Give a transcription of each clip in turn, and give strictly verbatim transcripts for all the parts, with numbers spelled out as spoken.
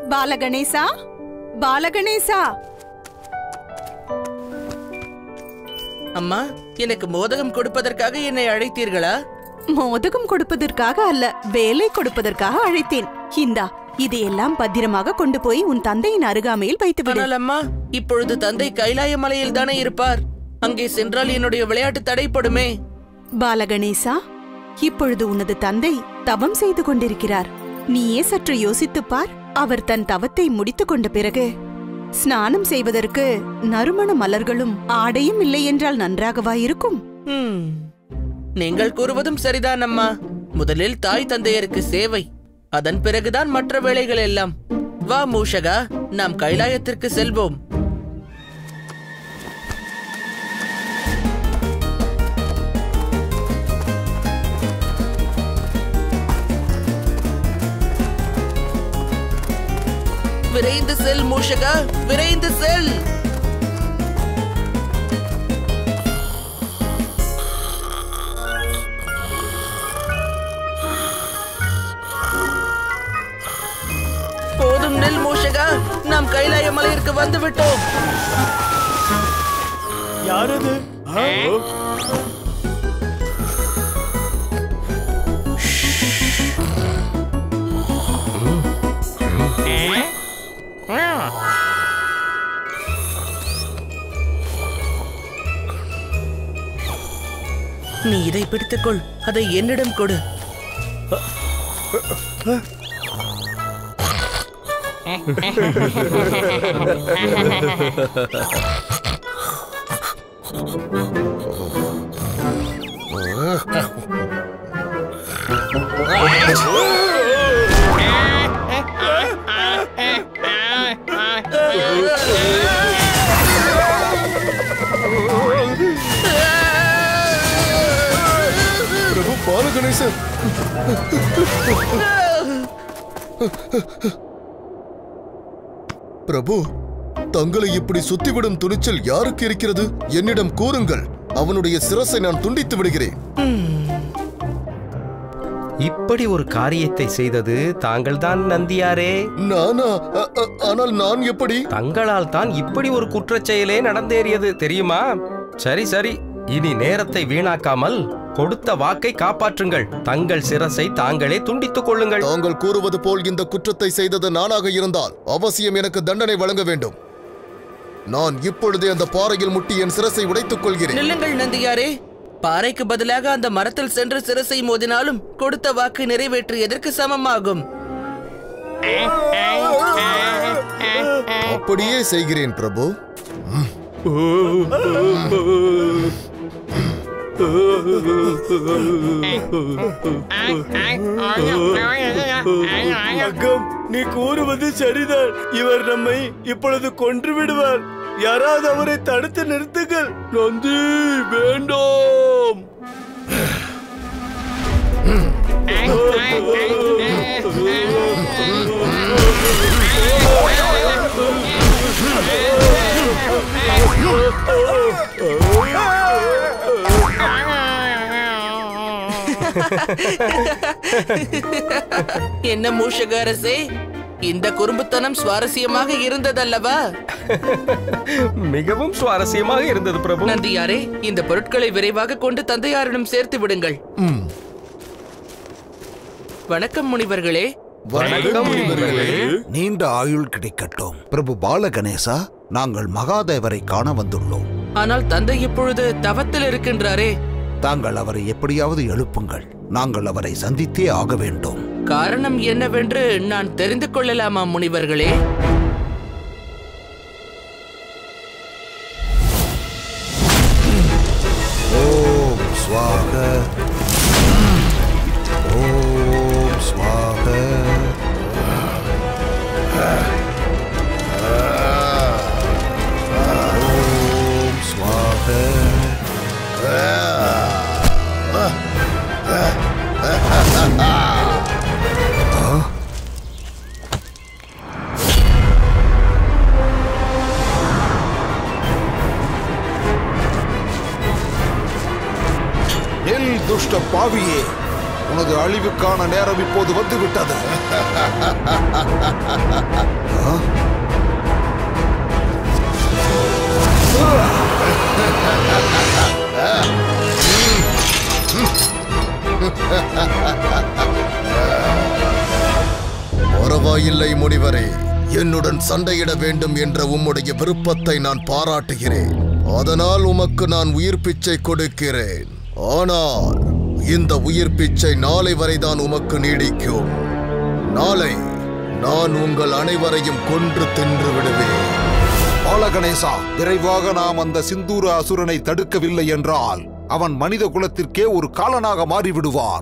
பால கணேசா, பால கணேசா. அம்மா, எனக்கு மோதகம் கொடுப்பதற்காக என்னை அழைத்தீர்களா? மோதகம் கொடுப்பதற்காக அல்ல, வேலை கொடுப்பதற்காக அழைத்தேன். இந்தா, இதையெல்லாம் பத்திரமாக கொண்டு போய் உன் தந்தையின் அருகாமையில் வைத்துவிடு. ஆனால் அம்மா, இப்பொழுது தந்தை கைலாய மலையில் தானே இருப்பார். அங்கே சென்றால் என்னுடைய விளையாட்டு தடைப்படுமே. பாலகணேசா, இப்பொழுது உனது தந்தை தவம் செய்து கொண்டிருக்கிறார். நீயே சற்று யோசித்துப் பார். அவர் தன் தவத்தை முடித்துக் கொண்ட பிறகு ஸ்நானம் செய்வதற்கு நறுமண மலர்களும் ஆடையும் இல்லை என்றால் நன்றாகவா இருக்கும்? நீங்கள் கூறுவதும் சரிதான் அம்மா. முதலில் தாய் தந்தையருக்கு சேவை, அதன் பிறகுதான் மற்ற வேலைகள் எல்லாம். வா மூஷகா, நாம் கைலாயத்திற்கு செல்வோம். விரைந்து செல் மூஷகா, விரைந்து செல். போதும் நெல் மூஷகா, நாம் கைலாய மலையிற்கு வந்து விட்டோம். யாரது? நீ இதை பிடித்துக்கொள், அதை என்னிடம் கொடு. பிரபு பால கணேசன், பிரபு, தங்களை இப்படி சுத்திவிடும் துணிச்சல் யாருக்கு இருக்கிறது? என்னிடம் கூறுங்கள், அவனுடைய சிரசை நான் துண்டித்து விடுகிறேன். இப்படி ஒரு காரியத்தை செய்தது தாங்கள் தான் நந்தியாரே. நானா? ஆனால் நான் எப்படி? தங்களால் தான் இப்படி ஒரு குற்றச் செயலே நடந்தேறியது தெரியுமா? சரி சரி, இனி நேரத்தை வீணாக்காமல் கொடுத்த வாக்கை காப்பாற்றுங்கள். தங்கள் சிரசை தாங்களே துண்டித்துக் கொள்ளுங்கள். தாங்கள் கூறுவது போல் இந்த குற்றத்தை செய்தது நானாக இருந்தால் அவசியம் எனக்கு தண்டனை வழங்க வேண்டும். நான் இப்பொழுதே அந்த பாறையில் முட்டி என் சிரசை உடைத்துக் கொள்கிறேன். நில்லுங்கள் நந்தியாரே, பாறைக்கு பதிலாக அந்த மரத்தில் சென்று சிரசை மோதினாலும் கொடுத்த வாக்கு நிறைவேற்றியதற்கு சமமாகும். அப்படியே செய்கிறேன் பிரபு. அக்கம், நீ கூறுவது சரிதான். இவர் நம்மை இப்பொழுது கொன்று விடுவார். யாராவது அவரை தடுத்து நிறுத்துங்கள். நந்தி, வேண்டாம். என்ன மூஷக அரசே, இந்த குறும்புத்தனம் சுவாரஸ்யமாக இருந்ததல்லவா? மிகவும் சுவாரஸ்யமாக இருந்தது பிரபு. நந்தியாரே, இந்த பொருட்களை விரைவாக கொண்டு தந்தையாரிடம் சேர்த்து விடுங்கள். வணக்கம் முனிவர்களே. வணக்கம் முனிவர்களே. நீண்ட ஆயுள் கிடைக்கட்டும். பிரபு பால கணேசா, நாங்கள் மகாதேவரை காண வந்துள்ளோம். ஆனால் தந்தை இப்பொழுது தவத்தில் இருக்கின்றாரே. தாங்கள் அவரை எப்படியாவது எழுப்புங்கள். நாங்கள் அவரை சந்தித்தே ஆக வேண்டும். காரணம் என்னவென்று நான் தெரிந்து கொள்ளலாமா முனிவர்களே? ஓம் ஸ்வாக, ஓம் ஸ்வாக. ஓம் ஸ்வாக. துஷ்ட பாவியே, உனது அழிவுக்கான நேரம் இப்போது வந்துவிட்டது. பரவாயில்லை முனிவரே, என்னுடன் சண்டையிட வேண்டும் என்ற உம்முடைய விருப்பத்தை நான் பாராட்டுகிறேன். அதனால் உமக்கு நான் உயிர் பிச்சை கொடுக்கிறேன். ஆனால் இந்த உயிர் பிச்சை நாளை வரைதான் உமக்கு நீடிக்கும். நாளை நான் உங்கள் அனைவரையும் கொன்று தின்று விடுவேன். பால கணேசா, விரைவாக நாம் அந்த சிந்தூர அசுரனை தடுக்கவில்லை என்றால் அவன் மனித குலத்திற்கே ஒரு காலனாக மாறிவிடுவான்.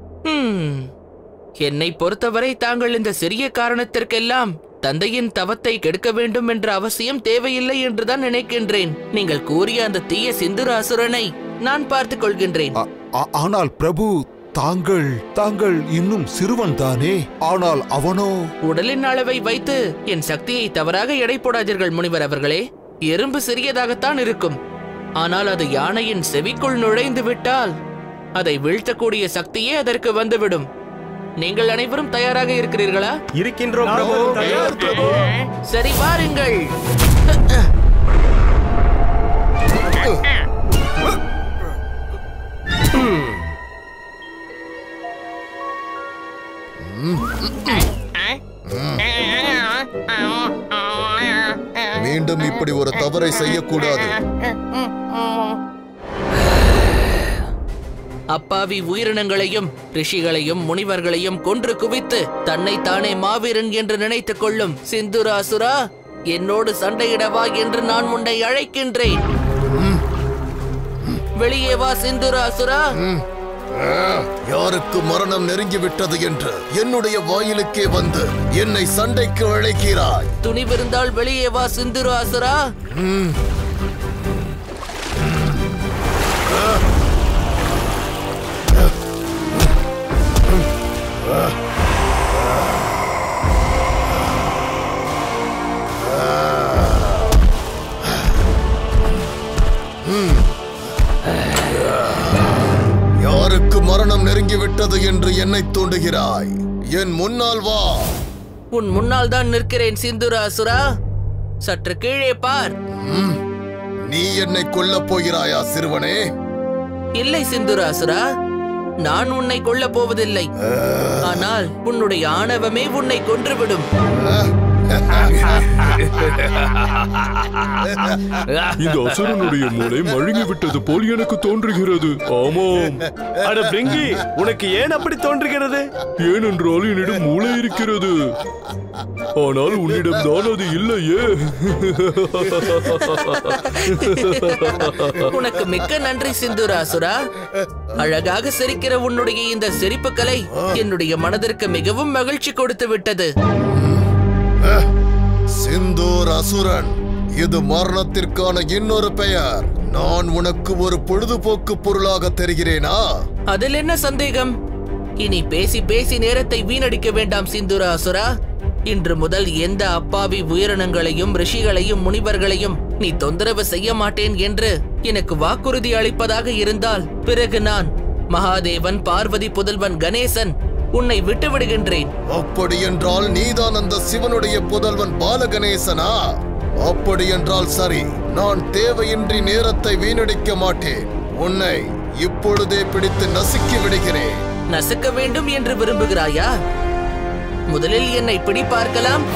என்னை பொறுத்தவரை தாங்கள் இந்த சிறிய காரணத்திற்கெல்லாம் தந்தையின் தவத்தை கெடுக்க வேண்டும் என்ற அவசியம் தேவையில்லை என்றுதான் நினைக்கின்றேன். நீங்கள் கூறிய அந்த தீய சிந்துர அசுரனை நான் பார்த்துக் கொள்கின்றேன். ஆனால் பிரபு, தாங்கள் தாங்கள் இன்னும் சிறுவன் தானே. ஆனால் அவனோ? உடலின் அளவை வைத்து என் சக்தியை தவறாக எடை போடாதீர்கள் முனிவர் அவர்களே. எறும்பு சிறியதாகத்தான் இருக்கும். ஆனால் அது யானையின் செவிக்குள் நுழைந்து விட்டால் அதை வீழ்த்தக்கூடிய சக்தியே அதற்கு வந்துவிடும். நீங்கள் அனைவரும் தயாராக இருக்கிறீர்களா? இருக்கின்றோம் பிரபு. சரி, வாருங்கள். மீண்டும் இப்படி ஒரு தவறை செய்யக்கூடாது. அப்பாவி உயிரினங்களையும் ரிஷிகளையும் முனிவர்களையும் கொன்று குவித்து தன்னை தானே மாவீரன் என்று நினைத்துக் கொள்ளும் சிந்துராசுரா, என்னோடு சண்டையிடவா என்று நான் உன்னை அழைக்கின்றேன். வெளியே வா சிந்துராசுரா. யாருக்கு மரணம் நெருங்கிவிட்டது என்று என்னுடைய வாயிலுக்கே வந்து என்னை சண்டைக்கு அழைக்கிறாய்? துணிவிருந்தால் வெளியே வா சிந்துராசுரா. யாருக்கு மரணம் நெருங்கிவிட்டது என்று என்னை தூண்டுகிறாய்? என் முன்னால் வா. உன் முன்னால் தான் நிற்கிறேன் சிந்துராசுரா. சற்று கீழே பார். நீ என்னை கொல்லப் போகிறாயா சிறுவனே? இல்லை சிந்துராசுரா, நான் உன்னை கொல்லப் போவதில்லை. ஆனால் உன்னுடைய ஆணவமே உன்னை கொன்றுவிடும். இந்த அசுரனுடைய மூளை மழுங்கிவிட்டது போல் எனக்கு தோன்றுகிறது. ஆமாம். அட பிரிங்கி, உனக்கு ஏன் அப்படி தோன்றுகிறது? ஏனென்றால் என்னிடம் மூளை இருக்கிறது, ஆனால் உன்னிடம் தான் அது இல்லையே. உனக்கு மிக்க நன்றி சிந்துராசுரா. அழகாக சிரிக்கிற உன்னுடைய இந்த சிரிப்பு கலை என்னுடைய மனதிற்கு மிகவும் மகிழ்ச்சி கொடுத்து விட்டது. சிந்தூர் அசுரன், இது மரணத்திற்கான இன்னொரு பெயர். நான் உனக்கு ஒரு பொழுதுபோக்கு பொருளாக தெரிகிறேனா? அதில் என்ன சந்தேகம்? இனி பேசி பேசி நேரத்தை வீணடிக்க வேண்டாம் சிந்துராசுரா. இன்று முதல் எந்த அப்பாவி உயிரினங்களையும் ரிஷிகளையும் முனிவர்களையும் நீ தொந்தரவு செய்ய மாட்டேன் என்று எனக்கு வாக்குறுதி அளிப்பதாக இருந்தால் பிறகு நான் மகாதேவன், பார்வதி புதல்வன் கணேசன் உன்னை விட்டு விடுகின்றேன். அப்படி என்றால் நீதான் அந்த சிவனுடைய புதல்வன் பால கணேசனா? அப்படி என்றால் சரி, நான் தேவையின்றி நேரத்தை வீணடிக்க மாட்டேன். உன்னை இப்பொழுதே பிடித்து நசுக்கி விடுகிறேன். நசுக்க வேண்டும் என்று விரும்புகிறாயா? முதலில் என்னை பிடி பார்க்கலாம்.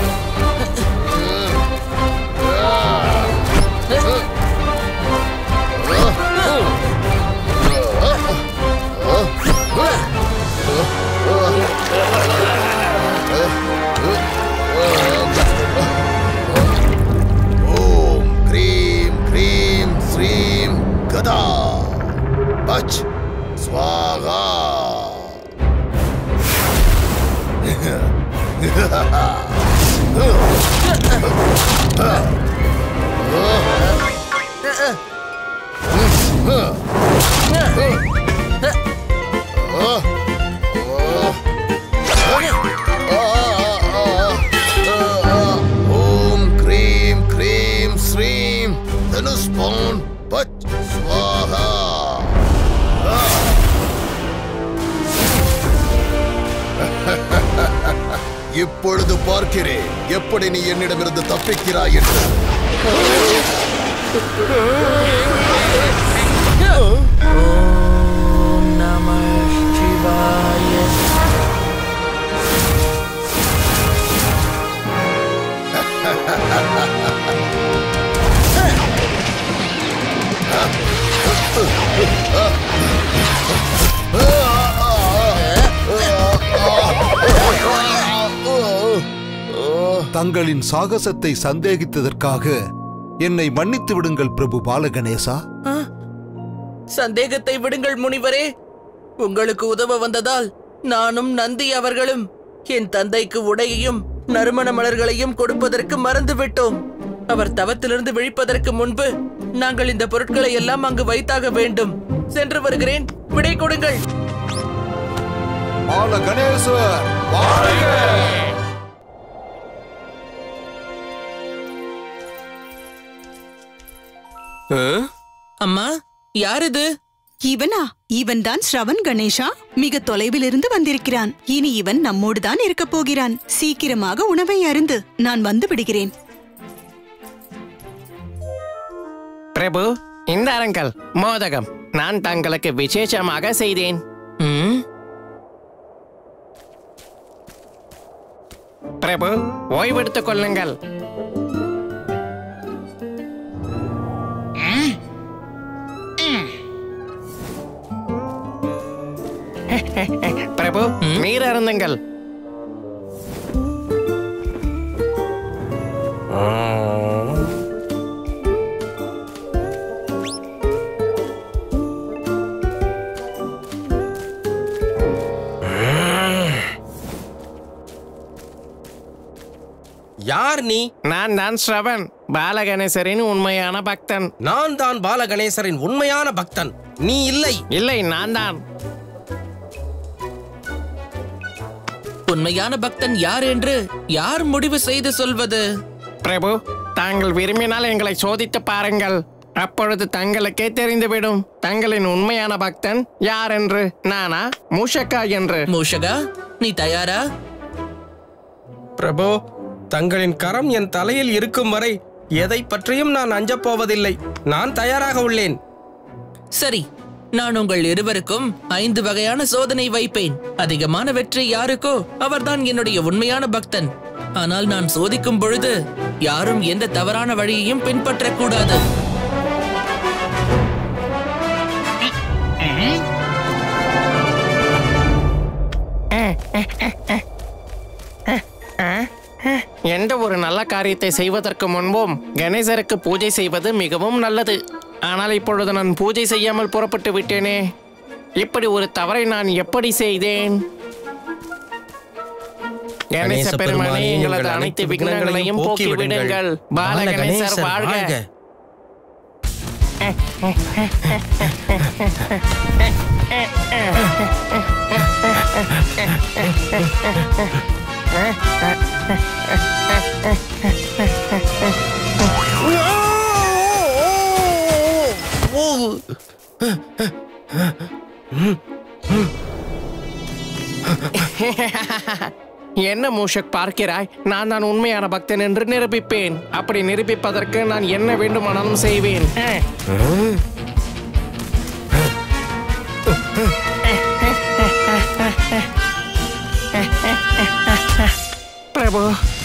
ஓம் க்ரீம் க்ரீம் ஸ்ரீம் கதா பச் ஸ்வாகா. ஓம் க்ரீம் க்ரீம் ஸ்ரீம் தனுஷ்பான் பச் ஸ்வாகா. இப்பொழுது பார்க்கிறேன் எப்படி நீ என்னிடமிருந்து தப்பிக்கிறாய் என்று. ஓம் நம சிவாய. தங்களின் சாகசத்தை சந்தேகித்ததற்காக என்னை மன்னித்து விடுங்கள் பிரபு பாலகணேசா. சந்தேகத்தை விடுங்கள் முனிவரே. உங்களுக்கு உதவ வந்ததால் நானும் நந்தி அவர்களும் என் தந்தைக்கு உடையையும் நறுமண மலர்களையும் கொடுப்பதற்கு மறந்துவிட்டோம். அவர் தவத்திலிருந்து விழிப்பதற்கு முன்பு நாங்கள் இந்த பொருட்களை எல்லாம் அங்கு வைத்தாக வேண்டும். சென்று வருகிறேன். விடை கொடுங்கள். பாலகணேசர் அம்மா, யார் இது? இவனா? இவன் தான் ஸ்ரவன் கணேஷா. மிக தொலைவில் இருந்து வந்திருக்கிறான். இனி இவன் நம்மோடு தான் இருக்க போகிறான். சீக்கிரமாக உணவை அருந்து. நான் வந்து விடுகிறேன். பிரபு, இந்தாருங்கள் மோதகம். நான் தங்களுக்கு விசேஷமாக செய்தேன். பிரபு, ஓய்வெடுத்துக் கொள்ளுங்கள். பிரபு, நீர் அருந்துங்கள். யார் நீ? நான் தான் ஸ்ரவன், பாலகணேசரின் உண்மையான பக்தன். நான் தான் பாலகணேசரின் உண்மையான பக்தன். நீ இல்லை. இல்லை, நான் தான். உண்மையான பக்தன் யார் என்று யார் முடிவு செய்து சொல்வது? பிரபு, தாங்கள் விரும்பினால் எங்களை சோதித்து பாருங்கள். அப்பொழுது தங்களுக்கே தெரிந்துவிடும் தங்களின் உண்மையான பக்தன் யார் என்று. நானா, மூஷகா என்று? மூஷகா, நீ தயாரா? பிரபு, தங்களின் கரம் என் தலையில் இருக்கும் வரை எதை பற்றியும் நான் அஞ்சப் போவதில்லை. நான் தயாராக உள்ளேன். சரி, நான் உங்கள் இருவருக்கும் ஐந்து வகையான சோதனை வைப்பேன். அதிகமான வெற்றி யாருக்கோ அவர்தான் என்னுடைய உண்மையான பக்தன். ஆனால் நான் சோதிக்கும் பொழுது யாரும் எந்த தவறான வழியையும் பின்பற்றக்கூடாது. எந்த ஒரு நல்ல காரியத்தை செய்வதற்கு முன்பும் கணேசருக்கு பூஜை செய்வது மிகவும் நல்லது. ஆனால் இப்பொழுது நான் பூஜை செய்யாமல் புறப்பட்டு விட்டேனே. இப்படி ஒரு தவறை நான் எப்படி செய்தேன்? கணேச பெருமானே, எங்களது அனைத்து விக்னங்களையும் போக்கி விடுங்கள். பாலகணேசர் வாழ்க. என்ன மூஷக் பார்க்கிறாய்? நான் தான் உண்மையான பக்தன் என்று நிரூபிப்பேன். அப்படி நிரூபிப்பதற்கு நான் என்ன வேண்டுமானாலும் செய்வேன். பிரபு,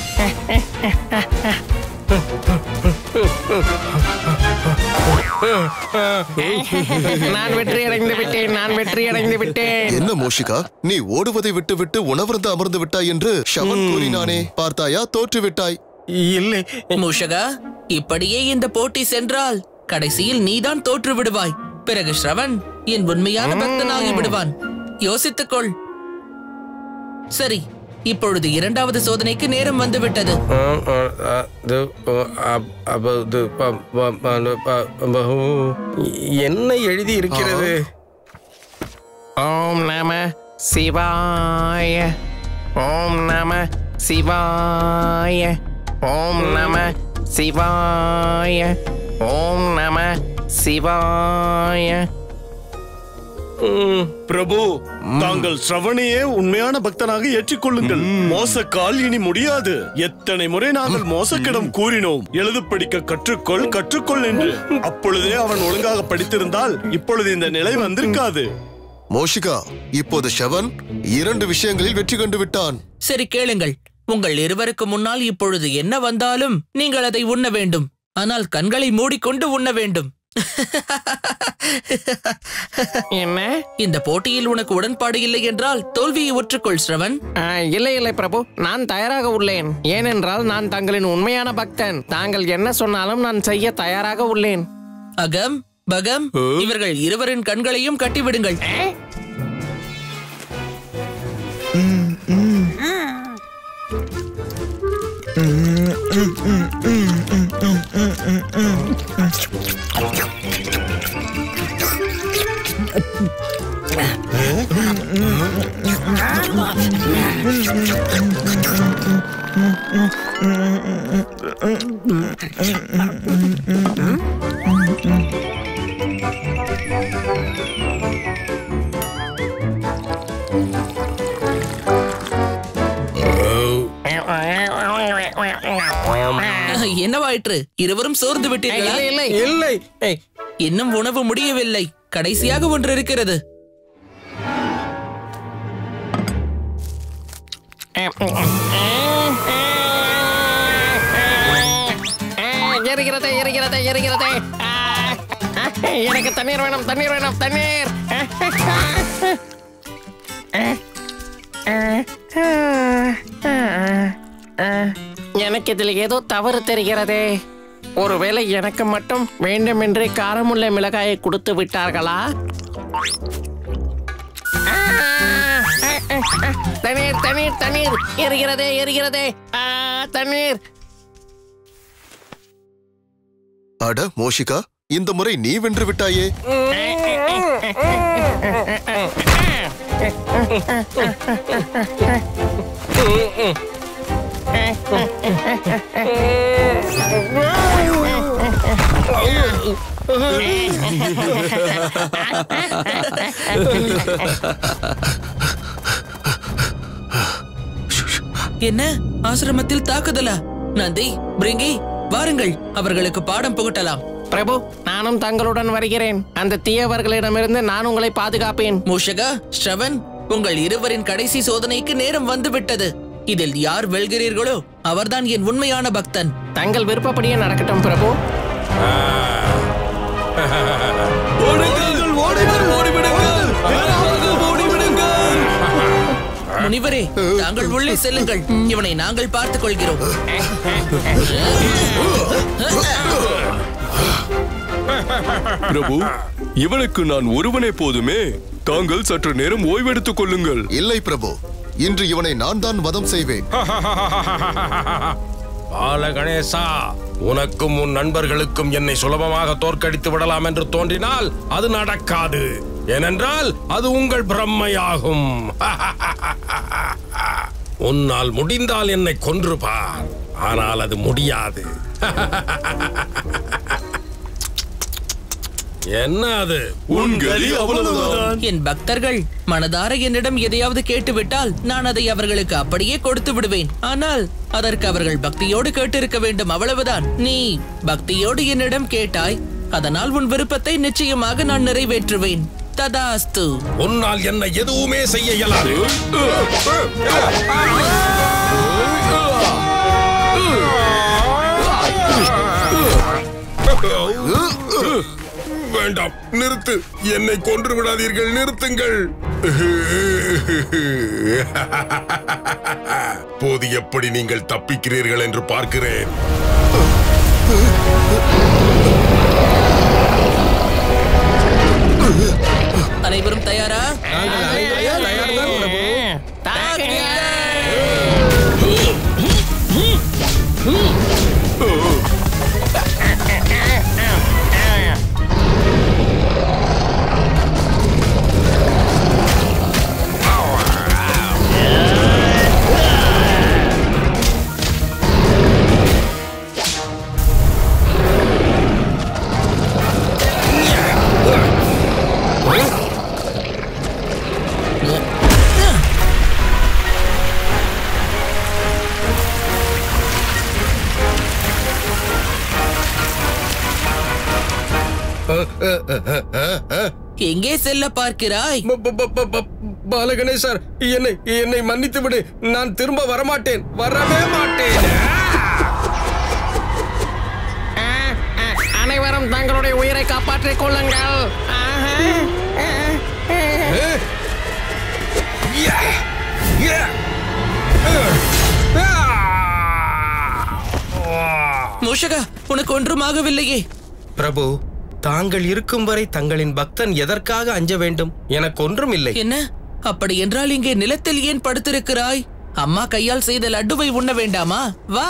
நான் வெற்றி அடைந்து விட்டேன். நான் வெற்றி அடைந்து விட்டேன். என்ன மூஷிகா, நீ ஓடுவதை விட்டு விட்டு உணவருந்து அமர்ந்து விட்டாய் என்று ஷவன் கூறினானே, பார்த்தாயா? தோற்று விட்டாய். இல்லை மூஷகா, இப்படியே இந்த போட்டி சென்றால் கடைசியில் நீதான் தோற்று விடுவாய். பிறகு ஸ்ரவன் என் உண்மையான பக்தனாகி விடுவான். யோசித்துக்கொள். சரி, இப்பொழுது இரண்டாவது சோதனைக்கு நேரம் வந்துவிட்டது. என்ன எழுதி இருக்கிறது? ஓம் நம சிவாய. ஓம் நம சிவாய. ஓம் நம சிவாய. ஓம் நம சிவாய. பிரபு, தாங்கள் ஸ்ரவணையே உண்மையான பக்தனாக ஏற்றுக்கொள்ளுங்கள். மோசக்கால் இனி முடியாது. எத்தனை முறை நாங்கள் மோசக்கிடம் கூறினோம், எழுது படிக்க கற்றுக்கொள் கற்றுக்கொள் என்று. அப்பொழுதே அவன் ஒழுங்காக படித்திருந்தால் இப்பொழுது இந்த நிலை வந்திருக்காது. மோஷிகா, இப்போது ஷவன் இரண்டு விஷயங்களில் வெற்றி கண்டு விட்டான். சரி கேளுங்கள். உங்கள் இருவருக்கு முன்னால் இப்பொழுது என்ன வந்தாலும் நீங்கள் அதை உண்ண வேண்டும். ஆனால் கண்களை மூடிக்கொண்டு உண்ண வேண்டும். என்ன? இந்த போட்டியில் உனக்கு உடன்பாடு இல்லை என்றால் தோல்வியை ஒற்றுக்கொள் ஸ்ரவன். இல்லை இல்லை பிரபு, நான் தயாராக உள்ளேன். ஏனென்றால் நான் தங்களின் உண்மையான பக்தன். தாங்கள் என்ன சொன்னாலும் நான் செய்ய தயாராக உள்ளேன். அகம், பகம், இவர்கள் இருவரின் கண்களையும் கட்டிவிடுங்கள். என்னவாயிற்று? இருவரும் சோர்ந்து விட்டீர்களா? இல்லை இல்லை, இன்னும் உணவு முடியவில்லை. கடைசியாக ஒன்று இருக்கிறது. எரிகிறதே எரிகிறதே எரிகிறதே. எனக்கு தண்ணீர் வேணும், தண்ணீர் வேணும், தண்ணீர். எனக்கு இதில் ஏதோ தவறு தெரிகிறதே. ஒருவேளை எனக்கு மட்டும் வேண்டுமென்றே காரமுள்ள மிளகாயை கொடுத்து விட்டார்களா? தண்ணீர் தண்ணீர் தண்ணீர், எரிகிறதே எரிகிறதே. தண்ணீர். அட மோஷிகா, இந்த முறை நீ வென்று விட்டாயே. என்ன ஆசிரமத்தில் தாக்குதலா? நந்தி, பிரிங்கி, வாருங்கள், அவர்களுக்கு பாடம் புகட்டலாம். பிரபு, நானும் தங்களுடன் வருகிறேன். அந்த தீயவர்களிடமிருந்து நான் உங்களை பாதுகாப்பேன். மூஷகா, ஸ்ரவன், உங்கள் இருவரின் கடைசி சோதனைக்கு நேரம் வந்துவிட்டது. இதில் யார் வெல்கிறீர்களோ அவர்தான் என் உண்மையான பக்தன். தங்கள் விருப்பப்படியே நடக்கட்டும் பிரபு. முனிவரே, தாங்கள் உள்ளே செல்லுங்கள். இவனை நாங்கள் பார்த்துக் கொள்கிறோம். பிரபு, இவனுக்கு நான் ஒருவனே போதுமே. தாங்கள் சற்று நேரம் ஓய்வெடுத்துக் கொள்ளுங்கள். இல்லை பிரபு, இன்று இவனை நான் தான் வதம் செய்வேன். பால கணேசா, உனக்கும் உன் நண்பர்களுக்கும் என்னை சுலபமாக தோற்கடித்து விடலாம் என்று தோன்றினால் அது நடக்காது. ஏனென்றால் அது உங்கள் பிரம்மையாகும். உன்னால் முடிந்தால் என்னை கொன்று பார், ஆனால் அது முடியாது. என்ன அது? என் பக்தர்கள் மனதார என்னிடம் எதையாவது கேட்டுவிட்டால் நான் அதை அவர்களுக்கு அப்படியே கொடுத்து விடுவேன். ஆனால் அதற்கு அவர்கள் பக்தியோடு கேட்டிருக்க வேண்டும், அவ்வளவுதான். நீ பக்தியோடு என்னிடம் கேட்டாய், அதனால் உன் விருப்பத்தை நிச்சயமாக நான் நிறைவேற்றுவேன். ததாஸ்து. உன்னால் என்ன எதுவுமே செய்ய இயலாது. வேண்டாம், நிறுத்து. என்னை கொன்று விடாதீர்கள், நிறுத்துங்கள். போது எப்படி நீங்கள் தப்பிக்கிறீர்கள் என்று பார்க்கிறேன். அனைவரும் தயாரா? எங்கே செல்ல பார்க்கிறாய்? பாலகணேசர், என்னை என்னை மன்னித்து விடு. நான் திரும்ப வரமாட்டேன், வரவே மாட்டேன். அனைவரும் தங்களுடைய உயிரை காப்பாற்றிக் கொள்ளுங்கள். மூஷகா, உனக்கு ஒன்றுமாகவில்லையே? பிரபு, தாங்கள் இருக்கும் வரை தங்களின் பக்தன் எதற்காக அஞ்ச வேண்டும்? எனக்கு ஒன்றும் இல்லை. என்ன? அப்படி என்றால் இங்கே நிலத்தில் ஏன் படுத்திருக்கிறாய்? அம்மா கையால் செய்த லட்டுவை உண்ண வேண்டாமா? வா.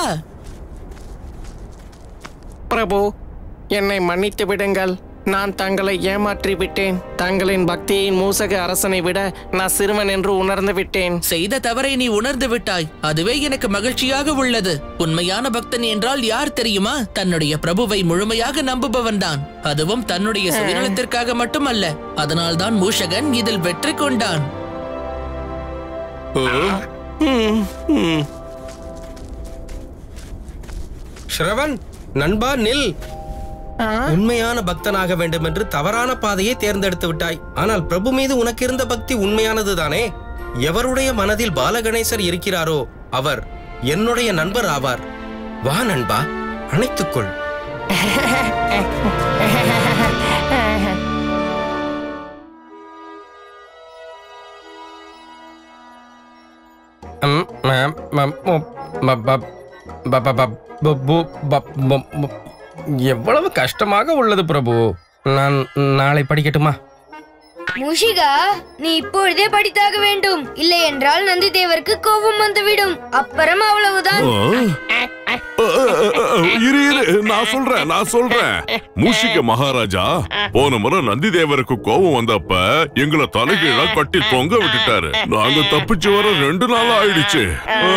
பிரபு, என்னை மன்னித்து விடுங்கள். நான் தங்களை ஏமாற்றி விட்டேன். தங்களின் பக்தியின் மூசக அரசனை விட நான் சிறுவன் என்று உணர்ந்து விட்டேன். செய்த தவறை நீ உணர்ந்து விட்டாய். அதுவே எனக்கு மகிழ்ச்சியாக உள்ளது. உண்மையான பக்தன் என்றால் யார் தெரியுமா? தன்னுடைய பிரபுவை முழுமையாக நம்புபவன் தான். அதுவும் தன்னுடைய சுயநலத்திற்காக மட்டுமல்ல. அதனால்தான் மூஷகன் இதில் வெற்றி கொண்டான். ஸ்ரவன், நண்பா, நில். உண்மையான பக்தனாக வேண்டும் என்று தவறான பாதையை தேர்ந்தெடுத்து விட்டாய். ஆனால் பிரபு மீது உனக்கு இருந்த பக்தி உண்மையானதுதானே? எவருடைய மனதில் பாலகணேசர் இருக்கிறாரோ அவர் என்னுடைய நண்பர் ஆவார். வா நண்பா, அணைத்துக்கொள். எவ்வளவு கஷ்டமாக உள்ளது பிரபு. நான் நாளை படிக்கட்டுமா? மூஷிகா, நீ இப்பொழுதே படித்தாக வேண்டும். இல்லை என்றால் நந்தி தேவருக்கு கோபம் வந்துவிடும். அப்புறம் அவ்வளவுதான். இரு இரு நான் சொல்றேன் நான் சொல்றேன் மூஷிக மகாராஜா போன முறை நந்தி தேவருக்கு கோபம் வந்தப்ப எங்களை தலைகீழா கட்டி தொங்க விட்டுட்டாரு. நாங்க தப்பிச்சு வர ரெண்டு நாள் ஆயிடுச்சு.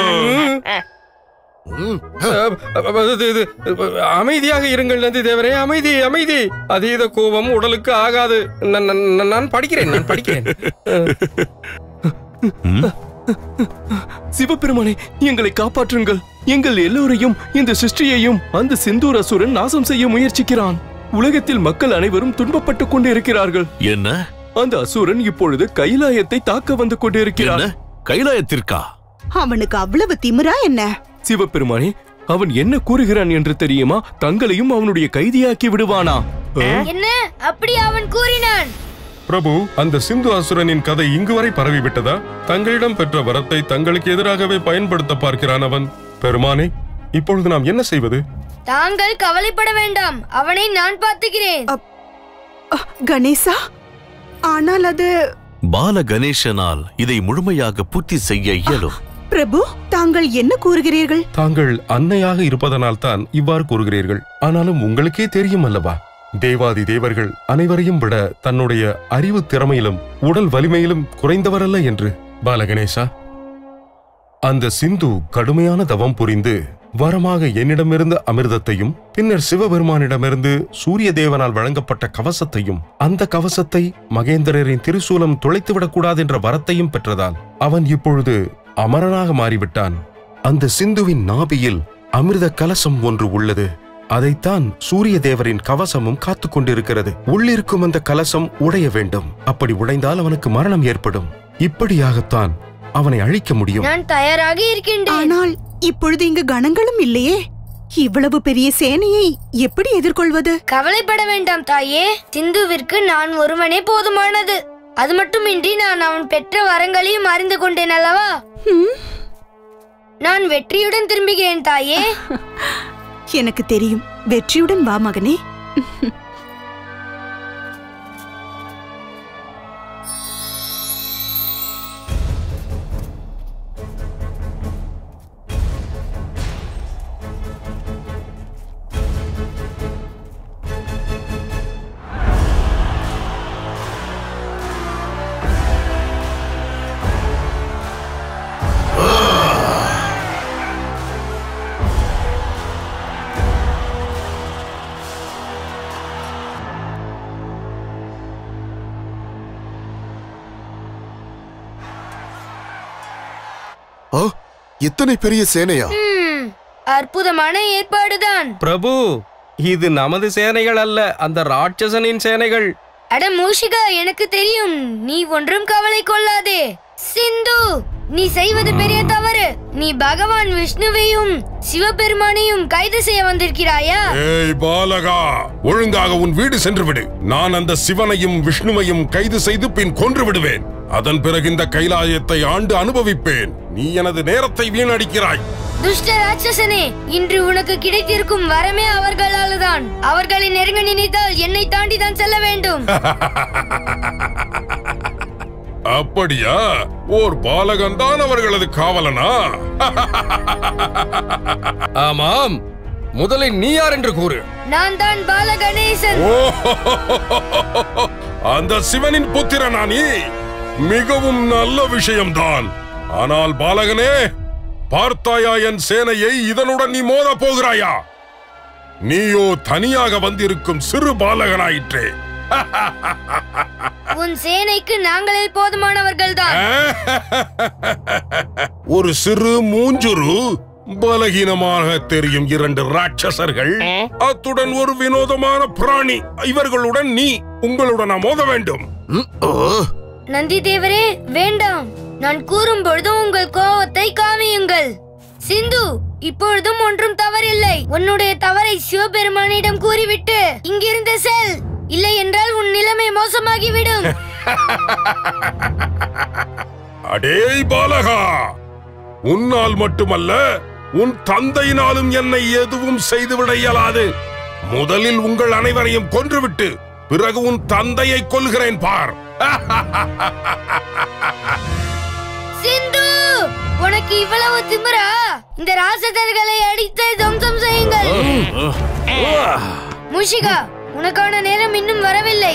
அமைதியாக இருங்கள் நந்தி தேவரே, அமைதி அமைதி. அதீத கோபம் உடலுக்கு ஆகாது. நான் படிக்கிறேன் நான் படிக்கிறேன் சிவபெருமானே, எங்களை காப்பாற்றுங்கள். எங்கள் எல்லோரையும், இந்த சிருஷ்டியையும் அந்த சிந்தூர அசுரன் நாசம் செய்ய முயற்சிக்கிறான். உலகத்தில் மக்கள் அனைவரும் துன்பப்பட்டுக் கொண்டு இருக்கிறார்கள். என்ன? அந்த அசுரன் இப்பொழுது கைலாயத்தை தாக்க வந்து கொண்டிருக்கிறான். கைலாயத்திற்கா? அவனுக்கு அவ்வளவு திமிரா என்ன? சிவபெருமானே, அவன் என்ன கூறுகிறான் என்று தெரியுமா? தங்களையும் அவனுடைய கைதியாக்கி விடுவானா? என்ன அப்படி அவன் கூறினான்? பிரபு, அந்த சிந்து அசுரனின் கதை இங்கு வரை பரவிவிட்டதா? தங்களிடம் பெற்ற வரத்தை தங்களுக்கு எதிராகவே பயன்படுத்த பார்க்கிறான் அவன். பெருமானே, இப்பொழுது நாம் என்ன செய்வது? தாங்கள் கவலைப்பட வேண்டாம், அவனை நான் பார்த்துக்கிறேன். கணேசா, ஆனால் அது பால கணேசனால் இதை முழுமையாக பூர்த்தி செய்ய இயலும். பிரபு, தாங்கள் என்ன கூறுகிறீர்கள்? தாங்கள் அன்னையாக இருப்பதனால் தான் இவ்வாறு கூறுகிறீர்கள். ஆனாலும் உங்களுக்கே தெரியும் அல்லவா, தேவாதி தேவர்கள் அனைவரையும் விட தன்னுடைய அறிவு திறமையிலும் உடல் வலிமையிலும் குறைந்தவரல்ல என்று. பாலகணேசா, அந்த சிந்து கடுமையான தவம் புரிந்து வரமாக என்னிடமிருந்த அமிர்தத்தையும் பின்னர் சிவபெருமானிடமிருந்து சூரிய தேவனால் வழங்கப்பட்ட கவசத்தையும், அந்த கவசத்தை மகேந்திரரின் திரிசூலம் துளைத்துவிடக் கூடாது என்ற வரத்தையும் பெற்றதால் அவன் இப்பொழுது அமரனாக மாறிவிட்டான். அந்த சிந்துவின் நாபியில் அமிர்த கலசம் ஒன்று உள்ளது. அதைத்தான் சூரிய தேவரின் கவசமும் காத்துக் கொண்டிருக்கிறது. உள்ளிருக்கும் அந்த கலசம் உடைய வேண்டும். அப்படி உடைந்தால் அவனுக்கு மரணம் ஏற்படும். இப்படியாகத்தான் அவனை அழிக்க முடியும். நான் தயாராக இருக்கின்றேன். ஆனால் இப்பொழுது இங்கு கணங்களும் இல்லையே. இவ்வளவு பெரிய சேனையை எப்படி எதிர்கொள்வது? கவலைப்பட வேண்டாம் தாயே, சிந்துவிற்கு நான் ஒருவனே போதுமானது. அது மட்டுமின்றி நான் அவன் பெற்ற வரங்களையும் அறிந்து கொண்டேன் அல்லவா. நான் வெற்றியுடன் திரும்புகிறேன் தாயே. எனக்கு தெரியும். வெற்றியுடன் வா மகனே. இத்தனை பெரிய சேனையா? அற்புதமான ஏற்பாடுதான். பிரபு, இது நமது சேனைகள் அல்ல, அந்த ராட்சசனின் சேனைகள். அட மூஷிகா, எனக்கு தெரியும். நீ ஒன்றும் கவலை கொள்ளாதே. சிந்து, நீ செய்வது பெரிய தவறு. நீ பகவான் விஷ்ணுவையும் சிவபெருமானையும் கைது செய்ய வந்திருக்கிறாயா? ஏய் பாலகா, ஒழுங்காக உன் வீடு சென்று விடு. நான் அந்த சிவனையும் விஷ்ணுவையும் கைது செய்து பின் கொன்று விடுவேன். அதன் பிறகு இந்த கைலாயத்தை ஆண்டு அனுபவிப்பேன். நீ எனது நேரத்தை வீணடிக்கிறாய். துஷ்ட ராட்சசனே, இன்று உனக்கு கிடைத்திருக்கும் வரமே அவர்களால்தான். அவர்களை நெருங்க நினைத்தால் என்னை தாண்டி தான் செல்ல வேண்டும். அப்படியா? ஓர் பாலகன் தான் அவர்களது காவலனா? ஆமாம். முதலில் நீ யார் என்று கூறு. நான் தான் பால கணேசன். அந்த சிவனின் புத்திரனா நீ? மிகவும் நல்ல விஷயம்தான். ஆனால் பாலகனே, பார்த்தாயா என் சேனையை? இதனுடன் நீ மோத போகிறாயா? நீயோ தனியாக வந்திருக்கும் சிறு பாலகனாயிற்றே. உன் சேனைக்கு நாங்களே போதுமானவர்கள் தான். ஒரு சிறு மூஞ்சுரு, பலகீனமாக தெரியும் இரண்டு ராட்சசர்கள், அத்துடன் ஒரு வினோதமான பிராணி. இவர்களுடன் நீ உங்களுடன் மோத வேண்டும். நந்தி தேவரே, வேண்டாம். நான் கூறும் பொழுது உங்கள் கோபத்தை காமியுங்கள். சிந்து, இப்பொழுதும் ஒன்றும் தவறில்லை. உன்னுடைய தவறை சிவபெருமானிடம் கூறிவிட்டு இங்கிருந்து செல். இல்லை என்றால் உன் நிலைமை மோசமாகிவிடும். அடேய் பாலகா, உன்னால் மட்டுமல்ல உன் தந்தையினாலும் என்னை எதுவும் செய்துவிட இயலாது. முதலில் உங்கள் அனைவரையும் கொன்றுவிட்டு பிறகு உன் தந்தையை கொல்கிறேன் பார். சிந்து, உனக்கு இவ்வளவு திமிரா? இந்த ராசதர்களை அடித்து துவம்சம் செய்யுங்கள். மூஷிகா, உனக்கான நேரம் இன்னும் வரவில்லை.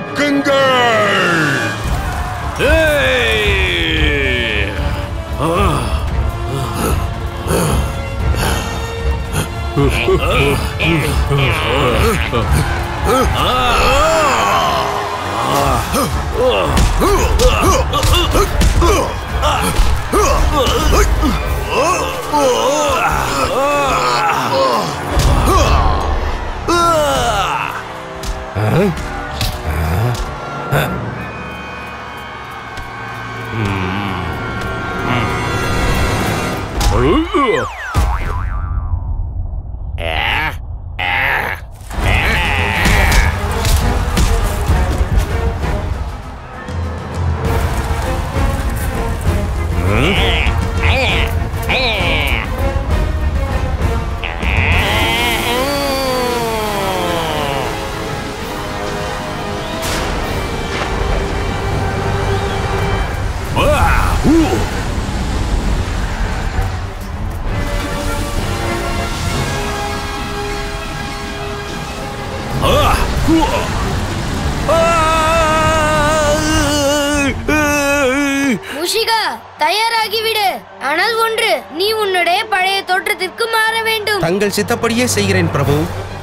மூஷிகா, தயாராகிவிடு. ஆனால் ஒன்று, நீ உன்னுடைய பழைய தோற்றத்திற்கு மாற வேண்டும். தங்கள் சித்தப்படியே செய்கிறேன் பிரபு.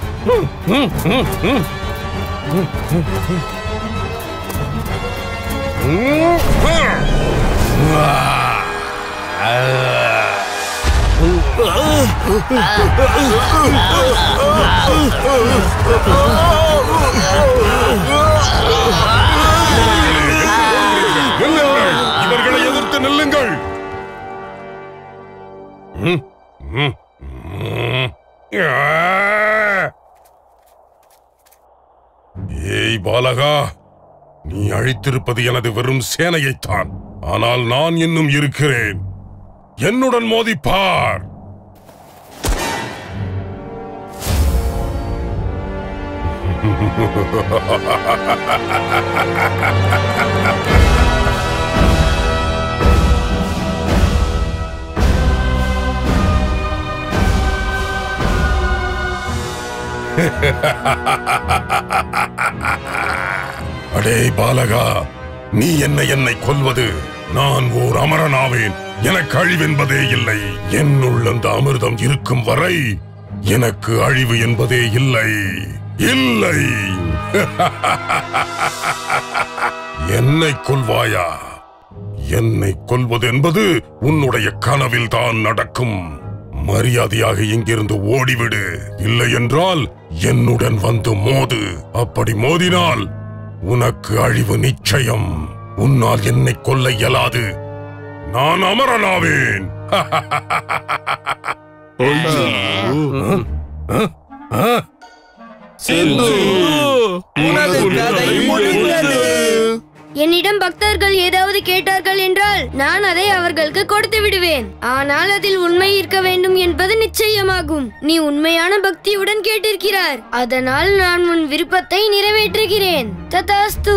இவர்களை எதிர்த்து நில்லுங்கள். ஏய் பாலகா, நீ அழித்திருப்பது எனது வெறும் சேனையைத்தான். ஆனால் நான் இன்னும் இருக்கிறேன். என்னுடன் மோதிப்பார். அடே பாலகா, நீ என்னை என்னை கொல்வது. நான் ஓர் அமரனாவேன். எனக்கு அழிவென்பதே இல்லை. என்னுள் அந்த அமிர்தம் இருக்கும் வரை எனக்கு அழிவு என்பதே இல்லை. இல்லை. என்னை கொல்வாயா? என்னை கொல்வது என்பது உன்னுடைய கனவில் தான் நடக்கும். மரியாதையாக இங்கிருந்து ஓடிவிடு. இல்லை என்றால் என்னுடன் வந்து மோது. அப்படி மோதினால் உனக்கு அழிவு நிச்சயம். உன்னால் என்னை கொல்ல இயலாது. நான் அமரனாவேன். என்னிடம் பக்தர்கள் ஏதாவது கேட்டார்கள் என்றால் நான் அதை அவர்களுக்கு கொடுத்து விடுவேன். ஆனால் அதில் உண்மை இருக்க வேண்டும் என்பது நிச்சயமாகும். நீ உண்மையான பக்தியுடன் கேட்டிருக்கிறார், அதனால் நான் உன் விருப்பத்தை நிறைவேற்றுகிறேன். ததாஸ்து.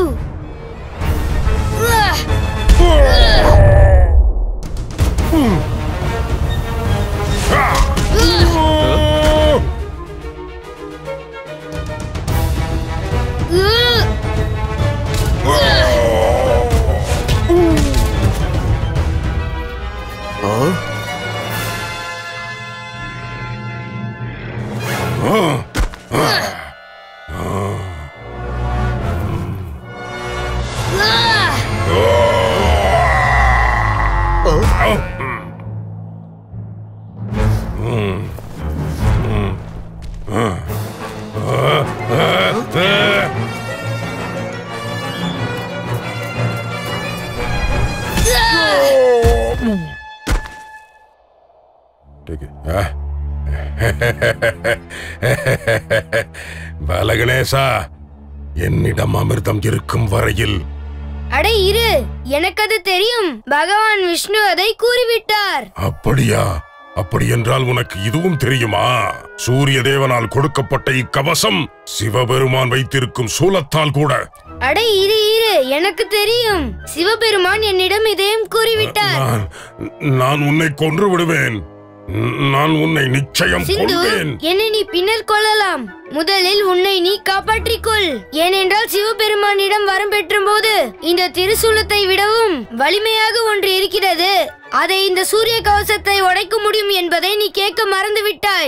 பல கணேசா, என்னிடம் அமிர்தம் இருக்கும் வரையில். அடே இரு, எனக்கு அது தெரியும். பகவான் விஷ்ணு அதை கூறிவிட்டார். அப்படியா? அப்படி என்றால் உனக்கு இதுவும் தெரியுமா? சூரிய தேவனால் கொடுக்கப்பட்ட இக்கவசம் சிவபெருமான் வைத்திருக்கும் சூலத்தால் கூட. அடே இரு இரு, எனக்கு தெரியும். சிவபெருமான் என்னிடம் இதையும் கூறிவிட்டார். நான் உன்னை கொன்று விடுவேன். நான் உன்னை நிச்சயம் கொல்வேன். என்னை நீ பின்னர் கொள்ளலாம். முதலில் உன்னை நீ காப்பாற்றிக் கொள். ஏனென்றால் சிவபெருமானிடம் வரம் பெற்ற போது இந்த திருசூலத்தை விடவும் வலிமையாக ஒன்று இருக்கிறது. அதை இந்த சூரிய கவசத்தை உடைக்க முடியும் என்பதை நீ கேட்க மறந்து விட்டாய்.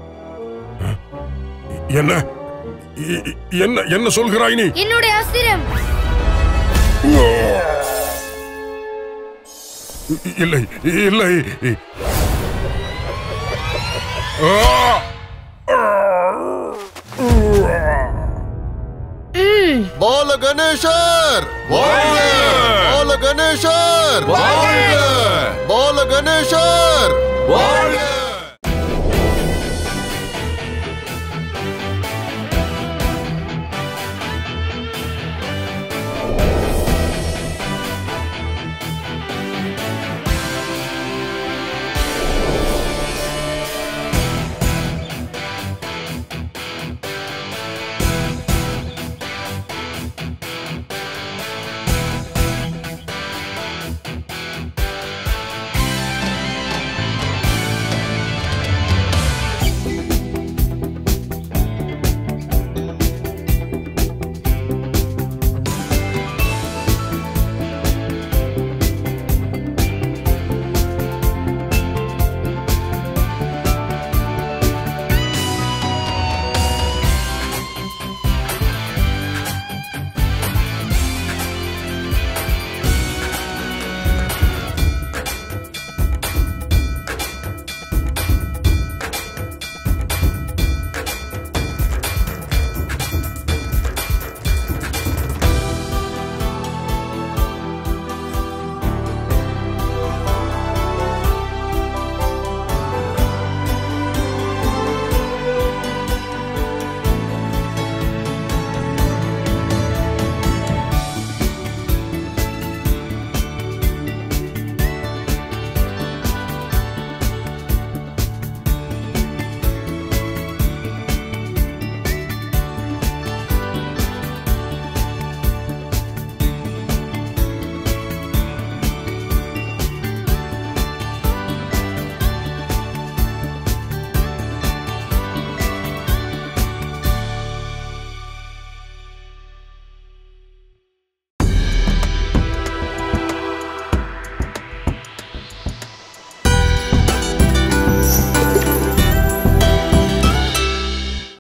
என்ன என்ன என்ன சொல்கிறாய் நீ? என்னுடைய அஸ்திரம். இல்லை இல்லை. பால கணேசர் வாழ்க! பால கணேசர் வாழ்க! பால கணேசர் வாழ்க!